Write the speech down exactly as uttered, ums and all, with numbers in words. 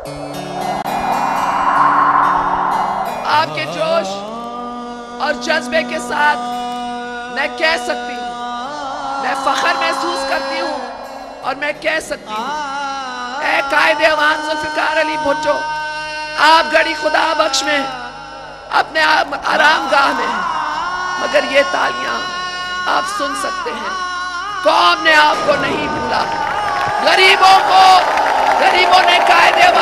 आपके जोश और जज्बे के साथ मैं कह सकती हूँ, मैं फख्र महसूस करती हूँ और मैं कह सकती हूँ, ऐ कायदे अवान जुल्फिकार अली भुट्टो, आप गड़ी खुदा बख्श में अपने आराम गाह में हैं, मगर ये तालियां आप सुन सकते हैं। कौम ने आपको नहीं भूला, गरीबों को, गरीबों ने कायदे